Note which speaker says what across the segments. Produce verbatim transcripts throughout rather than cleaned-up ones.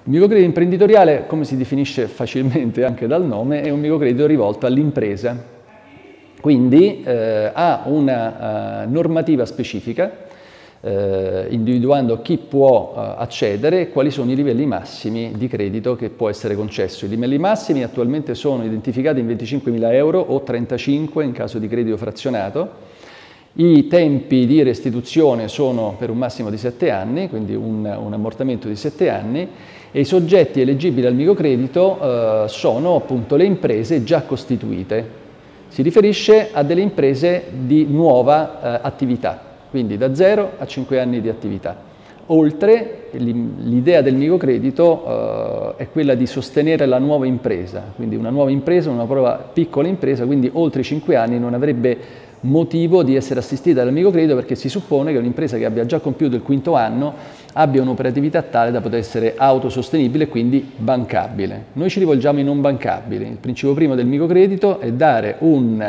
Speaker 1: Il microcredito imprenditoriale, come si definisce facilmente anche dal nome, è un microcredito rivolto all'impresa, quindi eh, ha una uh, normativa specifica, eh, individuando chi può uh, accedere e quali sono i livelli massimi di credito che può essere concesso. I livelli massimi attualmente sono identificati in venticinquemila euro o trentacinque in caso di credito frazionato. I tempi di restituzione sono per un massimo di sette anni, quindi un, un ammortamento di sette anni, e i soggetti eleggibili al microcredito eh, sono appunto le imprese già costituite. Si riferisce a delle imprese di nuova eh, attività, quindi da zero a cinque anni di attività. Oltre, l'idea del microcredito eh, è quella di sostenere la nuova impresa, quindi una nuova impresa, una nuova piccola impresa, quindi oltre i cinque anni non avrebbe motivo di essere assistita dal microcredito, perché si suppone che un'impresa che abbia già compiuto il quinto anno abbia un'operatività tale da poter essere autosostenibile e quindi bancabile. Noi ci rivolgiamo ai non bancabili. Il principio primo del microcredito è dare un,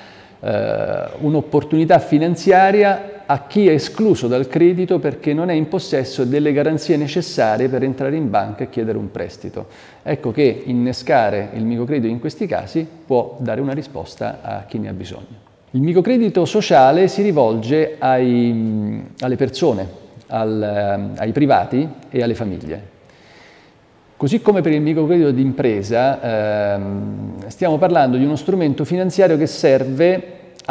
Speaker 1: eh, un'opportunità finanziaria a chi è escluso dal credito perché non è in possesso delle garanzie necessarie per entrare in banca e chiedere un prestito. Ecco che innescare il microcredito in questi casi può dare una risposta a chi ne ha bisogno. Il microcredito sociale si rivolge ai, alle persone, al, ai privati e alle famiglie. Così come per il microcredito d'impresa, ehm, stiamo parlando di uno strumento finanziario che serve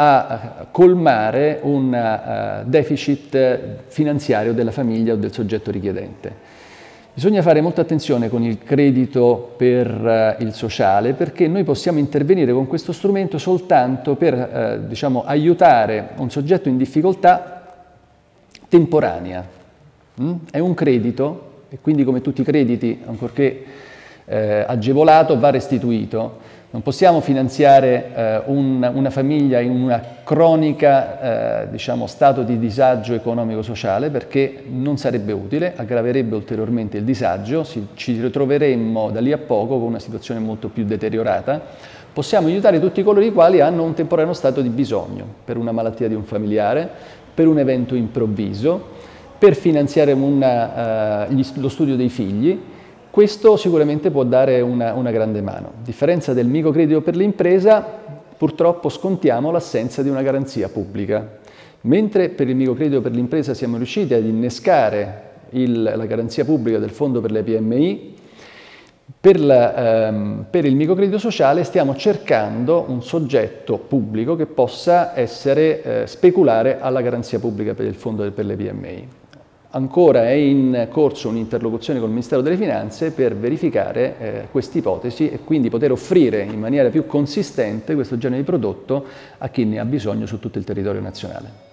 Speaker 1: a colmare un uh, deficit finanziario della famiglia o del soggetto richiedente. Bisogna fare molta attenzione con il credito per uh, il sociale, perché noi possiamo intervenire con questo strumento soltanto per uh, diciamo, aiutare un soggetto in difficoltà temporanea. Mm? È un credito e quindi, come tutti i crediti, ancorché eh, agevolato, va restituito. Non possiamo finanziare eh, un, una famiglia in una cronica eh, diciamo, stato di disagio economico-sociale, perché non sarebbe utile, aggraverebbe ulteriormente il disagio, si, ci ritroveremmo da lì a poco con una situazione molto più deteriorata. Possiamo aiutare tutti coloro i quali hanno un temporaneo stato di bisogno, per una malattia di un familiare, per un evento improvviso, per finanziare una, uh, gli, lo studio dei figli. Questo sicuramente può dare una, una grande mano. A differenza del microcredito per l'impresa, purtroppo scontiamo l'assenza di una garanzia pubblica. Mentre per il microcredito per l'impresa siamo riusciti ad innescare il, la garanzia pubblica del Fondo per le P M I, per, la, ehm, per il microcredito sociale stiamo cercando un soggetto pubblico che possa essere, eh, speculare alla garanzia pubblica per il Fondo per le P M I. Ancora è in corso un'interlocuzione con il Ministero delle Finanze per verificare eh, questa ipotesi e quindi poter offrire in maniera più consistente questo genere di prodotto a chi ne ha bisogno su tutto il territorio nazionale.